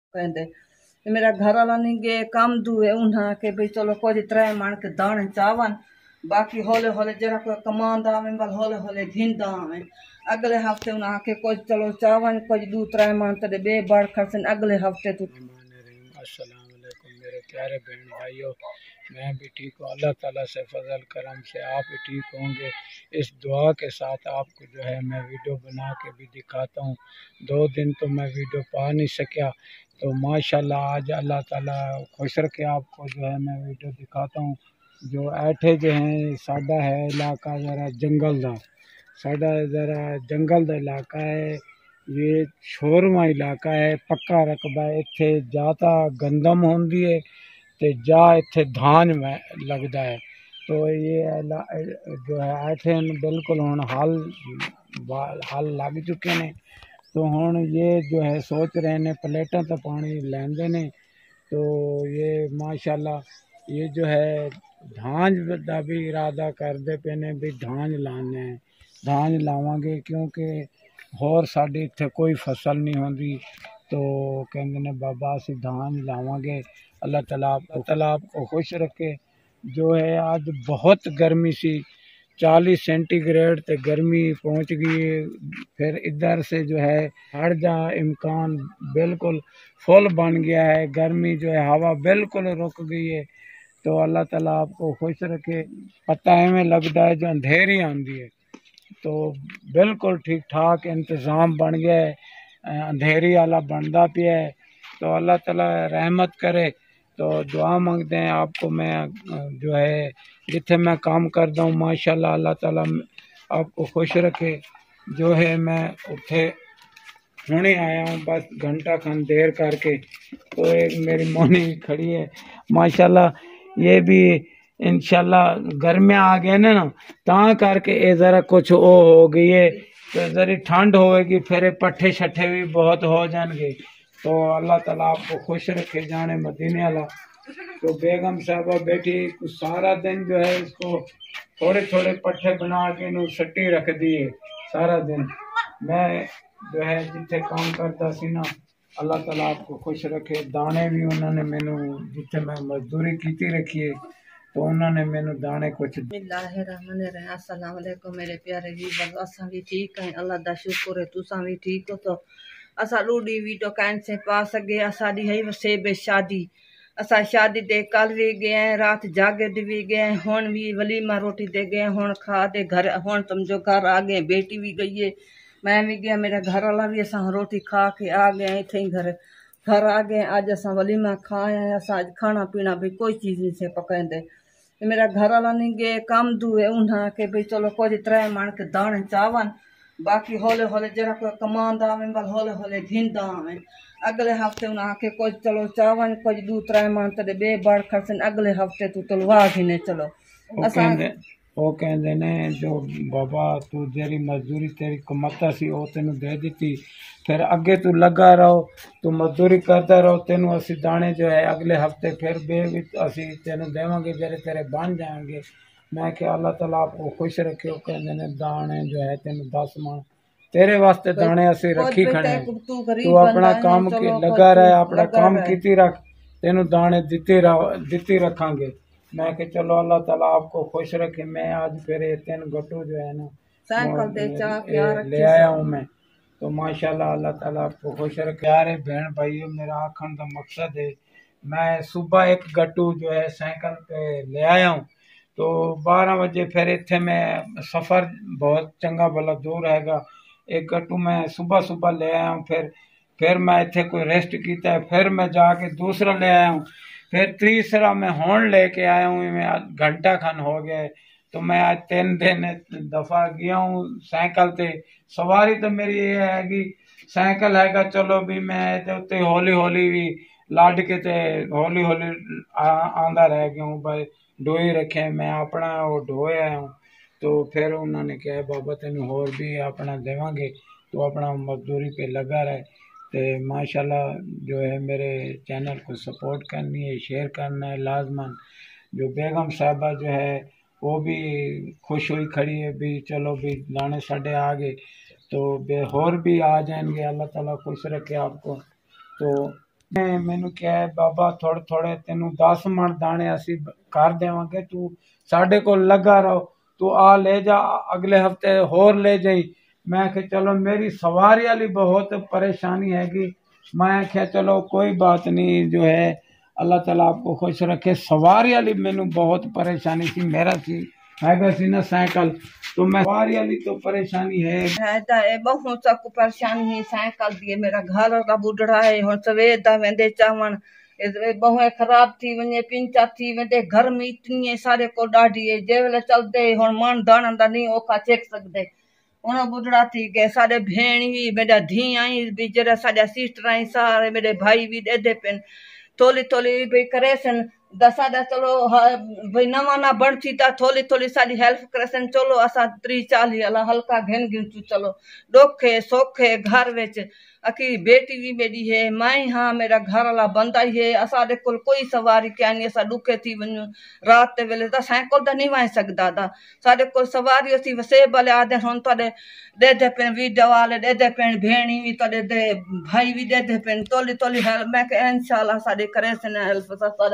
कहते मेरा घर वाला नहीं गए काम दुए उन्हा के भाई चलो कुछ त्रै मन के दाने चावन बाकी हौले हौले जरा कोई कमांदा आवे बल हौले हौले घिंदा आवे अगले हफ्ते उन्हा के कुछ चलो चावन कुछ दू त्रै मन ते बे बड़ खर्चन अगले हफ्ते तो। अस्सलाम वालेकुम मेरे प्यारे बहन भाइयों, मैं भी ठीक हूँ। अल्लाह ताला से फजल करम से आप भी ठीक होंगे। इस दुआ के साथ आपको जो है मैं वीडियो बना के भी दिखाता हूँ। 2 दिन तो मैं वीडियो पा नहीं सका, तो माशाल्लाह आज अल्लाह ताला खुश रखे आपको जो है मैं वीडियो दिखाता हूँ। जो ऐठे जो हैं साडा है इलाका ज़रा जंगल दा, साडा ज़रा जंगल दा इलाका है। ये शोरमा इलाका है, पक्का रकबा है। इत्थे जाता गंदम होंदी है ते जा इत्थे धान में लगता है। तो ये जो है ऐठे बिल्कुल हुण हल लग चुके ने। तो हुण ये जो है सोच रहे ने प्लेटां तो पानी लैंदे ने। तो ये माशाल्लाह ये जो है धान का भी इरादा करते पे ने भी धान लाने हैं, धान लावांगे क्योंकि होर साडी इत्थे कोई फसल नहीं होंदी। तो कहते ने बाबा असी धान लावांगे। अल्लाह ताला आपको खुश रखे। जो है आज बहुत गर्मी सी, 40 सेंटीग्रेड ते गर्मी पहुंच गई है। फिर इधर से जो है हट जा इम्कान बिल्कुल फुल बन गया है। गर्मी जो है हवा बिल्कुल रुक गई है। तो अल्लाह ताला आपको खुश रखे। पता एवं लगता है जो अंधेरी आंदी है, तो बिल्कुल ठीक ठाक इंतज़ाम बन गया है, अंधेरी वाला बनता पिया है। तो अल्लाह ताला रहमत करे। तो दुआ मांगते हैं आपको। मैं जो है जिथे मैं काम करता हूँ माशाल्लाह अल्लाह ताला आपको खुश रखे। जो है मैं उठे हुणे आया हूँ बस घंटा खन देर करके। तो एक मेरी मोनी खड़ी है माशाल्लाह। ये भी इंशाल्लाह गर्मियाँ आ गए ना ता करके ये ज़रा कुछ ओ हो गई है। तो ज़री ठंड होएगी फिर पट्ठे शट्ठे भी बहुत हो जाएंगे। तो अल्लाह ताला आपको खुश रखे जाने मदीने वाला। तो बेगम साहबा बैठी सारा दिन जो है इसको थोड़े थोड़े पट्ठे बना के इन्हों सट्टी रख दिए सारा दिन। मैं जो है जिथे काम करता सी ना अल्लाह ताला आपको खुश रखे। दाने भी उन्होंने मैनू जिथे मैं मजदूरी की रखी है तो उन्होंने मैनू दाने कुछ। अस्सलाम वालेकुम मेरे प्यारे व्यूअर्स, असां भी ठीक हैं, अल्लाह दा शुक्र है तुसां भी ठीक हो। तो असां रूडी वीडियो कैन से पा सके। असां दी है वसेबे शादी, असां शादी दे कल भी गए हैं, रात जागे दे भी गए हैं, हुण भी वलीमा रोटी दे गए, हुण खा दे घर हुण समझो घर आ गए। बेटी भी गई है, मैं भी गया, मेरा घर वाला भी। असां रोटी खा के आ गए इत्थे ही घर आ गए। अज असां वलीमा खाए हैं। असां अज खाना पीना भी कोई चीज़ नहीं से पकाइंदे। मेरा घर वाला नहीं गए काम दुए उन्हा के भाई चलो कुछ त्रै मन के दाने चावन बाकी हौले हौले जरा कोई कमांदा आवे बल हौले हौले घिंदा आवे अगले हफ्ते उन्हा के कुछ चलो चावन कुछ दू त्रै मन ते बे बड़ खर्चन अगले हफ्ते तू तलवा घिने चलो। वो कहते ने जो बाबा तू जेरी मजदूरी तेरी कमता सी वो तेन दे दी, फिर अगे तू लगा रहो, तू मजदूरी करता रहो, तेन असी दाने जो है अगले हफ्ते फिर बे भी असी तेन देवेंगे जेरे तेरे बन जाएंगे। मैं क्या अल्लाह ताला आपको खुश रखे। कहते ने दाने जो है तेन 10 मन तेरे वास्ते दाने असी रखी खड़े। तू अपना काम लगा रहे, अपना काम कीती रख, तेन दाने दिती रखांगे। मैं कि चलो अल्लाह ताला आपको खुश रखे। मैं आज फिर 3 गट्टू जो है ना ले आया हूँ मैं। तो माशाल्लाह अल्लाह ताला आपको खुश रखे। यार बहन भाइयों, मेरा आखन का मकसद है मैं सुबह 1 गट्टू जो है साइकिल पे ले आया हूँ। तो 12 बजे फिर इत्थे मैं सफ़र बहुत चंगा भला दूर हैगा। 1 गट्टू मैं सुबह सुबह ले आया हूँ। फिर मैं इत्थे कोई रेस्ट किया है, फिर मैं जाके दूसरा ले आया हूँ, फिर तीसरा मैं होन लेके आया हूँ। मैं घंटा खन हो गया है। तो मैं आज 3 दिन दफा गया हूँ साइकिल ते। सवारी तो मेरी ये है कि साइकिल हैगा चलो भी मैं उत्ते हौली हौली भी लाड के ते हौली हौली आंदा रह गया हूँ भाई। ढोई रखे मैं अपना वो ढोए आया हूँ। तो फिर उन्होंने कहा बाबा तेन होर भी अपना देवांगे, तो अपना मजदूरी पे लगा रहे। तो माशाल्लाह जो है मेरे चैनल को सपोर्ट करनी है, शेयर करना है लाजमन। जो बेगम साहबा जो है वो भी खुश हुई खड़ी है भी चलो भी दाने साढ़े आ गए। तो होर भी आ जाएंगे, अल्लाह ताला खुश रखे आपको। तो ਮੈਨੂੰ ਕਿਹਾ ਬਾਬਾ ਥੋੜੇ ਥੋੜੇ ਤੈਨੂੰ 10 ਮਣ ਦਾਣੇ ਅਸੀਂ ਕਰ ਦੇਵਾਂਗੇ, ਤੂੰ ਸਾਡੇ ਕੋਲ ਲੱਗਾ ਰਹੋ, ਤੂੰ ਆ ਲੈ ਜਾ, ਅਗਲੇ ਹਫਤੇ ਹੋਰ ਲੈ ਜਾਈ। ਮੈਂ ਕਿ ਚਲੋ ਮੇਰੀ ਸਵਾਰੀ ਵਾਲੀ ਬਹੁਤ परेशानी हैगी। मैं क्या चलो कोई बात नहीं, जो है अल्लाह ताला आपको खुश रखे। सवारी वाली मैनू बहुत परेशानी थी, मेरा सी हैगा सी ना साइकिल, तो मैं सवारी वाली तो परेशानी है बहुत सबको परेशानी है साइकिल दी। मेरा घर का बुढ़ड़ा है, हुन सवेर दा वेंदे चावण बहु खराब थी वने, पिंचा थी वेंदे, घर में इतनी है सारे को डाढ़ी है, जे वेले चलदे हुन मन दाणा दा नहीं ओखा चेक सकदे। उन बुढ़ड़ा थी गए, साढ़े भेण भी मेरा धी आई भी, जरा साढ़ा सिस्टर आई, सारे मेरे भाई भी दे पिन थोली थोली भी करे सन। साढ़ा चलो भाई नवा ना बनती था, थोली थोली साड़ी हेल्प करे सन। चलो असा 30-40 अला हल्का घिन गिनचू, चलो डोखे सोखे घर विच। अकी बेटी भी मेरी है, माई हाँ मेरा घर वाला बंदा ही है। असाडे कोल कोई सवारी क्या नहीं, असा दुखे थी वनू रात ते वेले ता साइकिल दा नहीं वाई सकदा ता, साडे कोल सवारी असी वसेब वाले आदे हुन तोड़े दे दे पेन, वीडियो वाले दे दे पेन, भेणी भी तोड़े दे, भाई भी दे दे पेन, तोली तोली हेल्प। मैं के इंशाल्लाह साडे करे सन हेल्प।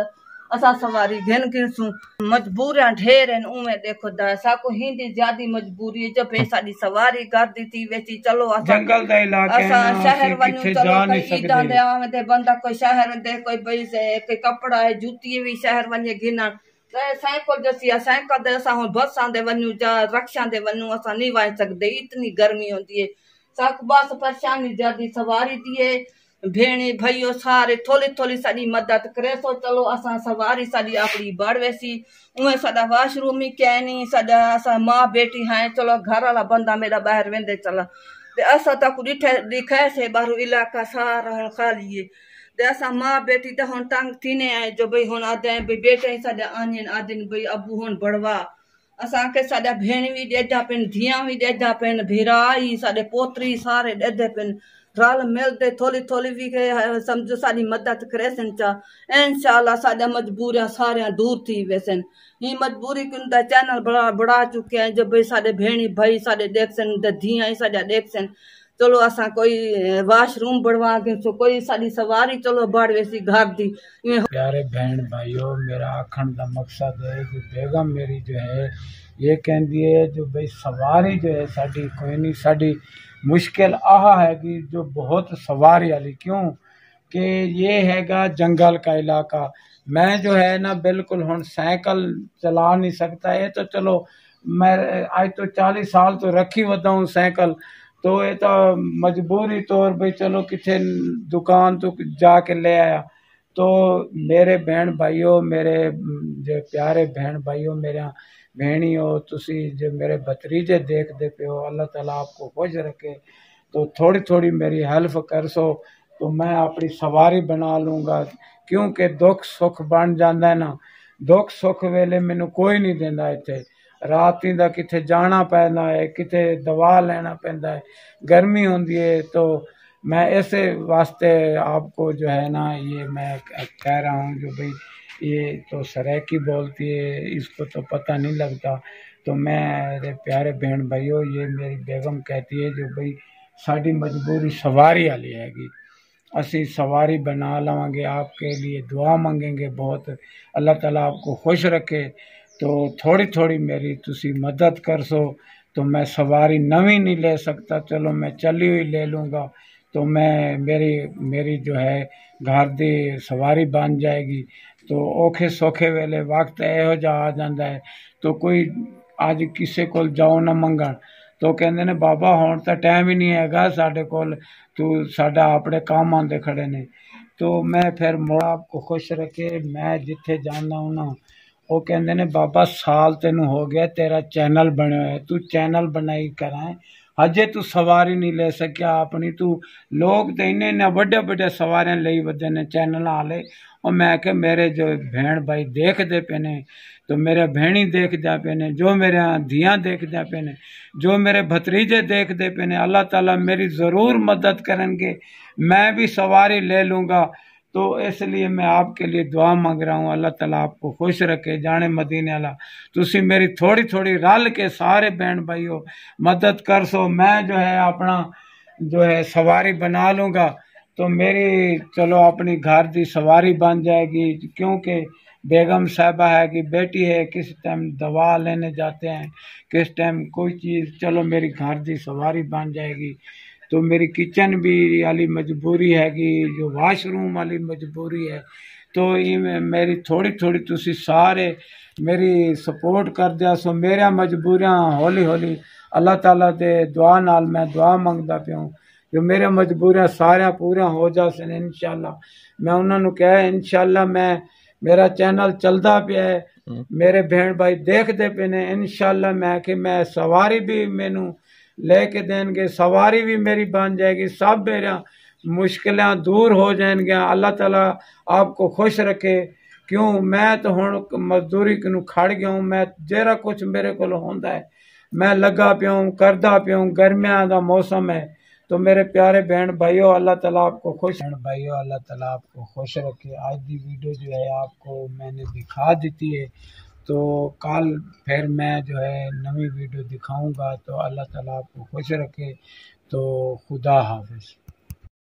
असा सवारी घिन गिनसू, मजबूरियां ढेर हैं उमें। देखो दा साको हिंदी ज्यादा मजबूरी है, जब साडी सवारी कर दी थी वेची। चलो असा जंगल दा इलाका है, असा शहर वनू, चलो कोई सकदे। ईदां दे आवे ते बंदा कोई शहर दे कोई बई से कोई कपड़ा है जूती भी शहर वने गिनन साइकिल जैसी साइकिल दे असा हुन बसां दे वनू जा रक्षा दे वनू असा नहीं वाई सकदे, इतनी गर्मी होती है। साको बस परेशानी ज्यादा सवारी दी है। भेणी भाइयों सारे थोड़ी थोड़ी साड़ी मदद करे सो। चलो असा सवारी साड़ी अपनी बढ़ वैसी उहे साडा वाशरूम ही क्या नहीं, साडा असा माँ बेटी हैं। चलो घर वाला बंदा मेरा बाहर वेंदे चला ते असा तक दिखे से बारू इलाका सारा हुन खाली है ते असा माँ बेटी तो हुन तंग थीने आए, जो भाई हुन आदे भाई बेटे साडा आनियन आदिन भाई अबू हुन बढ़वा। असा के साडा भेण भी डेदा पिन, धियां भी डेदा पिन, भिराई साडे पोतरी सारे डेदे पिन, रल मिलते थोड़ी थोड़ी भी समझो साड़ी मदद करे सन चा। इंशाल्लाह साडा मजबूरियां सारियां दूर थी वैसन। ही मजबूरी कुंदा चैनल बढ़ा चुके हैं, जब भाई साडे भेणी भाई साडे देख सन, धियां ही साडा देख सन। चलो असा कोई वाशरूम बढ़वा के सो कोई साड़ी सवारी चलो बढ़ वैसी घर दी। प्यारे बहन भाइयों, मेरा आखण का मकसद है कि बेगम मेरी जो है ये कहती है जो भाई सवारी जो है साड़ी कोई नहीं, साड़ी मुश्किल आह है कि जो बहुत सवारी वाली, क्यों कि ये हैगा जंगल का इलाका। मैं जो है ना बिल्कुल हुन साइकिल चला नहीं सकता है, तो चलो मैं आज तो 40 साल तो रखी वदा हूँ साइकिल, तो ये तो मजबूरी तौर भाई चलो किसी दुकान तो जाके ले आया। तो मेरे बहन भाइयों, मेरे जो प्यारे बहन भाइयों, मेरा भेणी हो तुसी जो मेरे भतरीजे देखते पे हो, अल्लाह ताला आपको खुश रखे। तो थोड़ी थोड़ी मेरी हेल्प कर सो तो मैं अपनी सवारी बना लूँगा, क्योंकि दुख सुख बन जाता है ना। दुख सुख वेले मैनू कोई नहीं देंदा इत्थे, रात दा किथे जाना पैंदा है, किथे दवा लेना पैंदा है, गर्मी होंदी है। तो मैं ऐसे वास्ते आपको जो है ना ये मैं कह रहा हूँ जो भाई ये तो सराइकी बोलती है, इसको तो पता नहीं लगता। तो मेरे प्यारे बहन भाइयों, ये मेरी बेगम कहती है जो भाई साड़ी मजबूरी सवारी वाली हैगी, असी सवारी बना लवांगे, आपके लिए दुआ मांगेंगे बहुत, अल्लाह ताला आपको खुश रखे। तो थोड़ी थोड़ी मेरी तुसी मदद कर सो। तो मैं सवारी नवी नहीं ले सकता, चलो मैं चली हुई ले लूँगा, तो मैं मेरी जो है घर दी सवारी बन जाएगी। तो औखे सौखे वेले वक्त इहो जा आ जाता है, तो कोई अज किसी को जाओ ना मंगण, तो कहते ने बाबा हुण तो टाइम ही नहीं हैगा साडे कोल, तू साडा अपने काम आंदे खड़े ने। तो मैं फिर मोड़ा आपको खुश रखे, मैं जिथे जाना हूँ ना वो कहते ने बाबा साल तेनू हो गया तेरा चैनल बने है, तू चैनल बनाई कराए, अजे तू सवारी नहीं ले सकिया अपनी। तू लोग तो इन्ने बड़े बड़े सवारियां ले वधे ने चैनल आले, और मैं के मेरे जो बहन भाई देखते पे ने, तो मेरे भेणी देखते पे ने, जो मेरे धियाँ देखते पे ने, जो मेरे भतरीजे देखते पे ने, अल्लाह ताला मेरी ज़रूर मदद करेंगे, मैं भी सवारी ले लूँगा। तो इसलिए मैं आपके लिए दुआ मांग रहा हूँ, अल्लाह ताला आपको खुश रखे जाने मदीने वाला। तुसी मेरी थोड़ी थोड़ी रल के सारे बहन भाइयों मदद कर सो, मैं जो है अपना जो है सवारी बना लूँगा। تو میری چلو اپنی گھر دی سواری بن جائے گی، کیونکہ بیگم صاحبہ ہے کہ بیٹی ہے، کس ٹائم دوا لینے جاتے ہیں، کس ٹائم کوئی چیز، چلو میری گھر دی سواری بن جائے گی۔ تو میری کچن بھی والی مجبوری ہے کہ جو واش روم والی مجبوری ہے، تو میری تھوڑی تھوڑی تسی سارے میری سپورٹ کر دیا سو، میرا مجبوریاں ہولی ہولی اللہ تعالیٰ دے دعا نال میں دعا منگدا پیا ہوں جو میرے مجبوریاں سارا پورا ہو جا سن انشاءاللہ۔ میں انہوں نے کہا انشاءاللہ میرا چینل چلدا پیا ہے، میرے بہن بھائی دیکھ دے پے نے، انشاءاللہ میں سواری بھی مینوں لے کے دیں گے، سواری بھی میری بن جائے گی، سب میرا مشکلیں دور ہو جائیں گے۔ اللہ تعالیٰ آپ کو خوش رکھے، کیوں میں تو ہن مزدوری کنوں کھڑ گیا ہوں، میں جیرا کچھ میرے کو ہوندا ہے میں لگا پیا ہوں، کردا پیا ہوں، گرمیاں دا موسم ہے۔ تو میرے پیارے بہن بھائیو، اللہ تعالیٰ آپ کو خوش بھائیو، اللہ تعالیٰ آپ کو خوش رکھے۔ آج دی ویڈیو جو ہے آپ کو میں نے دکھا دیتی ہے، تو کل پھر میں جو ہے نئی ویڈیو دکھاؤں گا، تو اللہ تعالیٰ آپ کو خوش رکھے۔ تو خدا حافظ۔